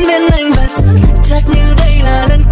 bên anh và giữ thật chặt như đây là lần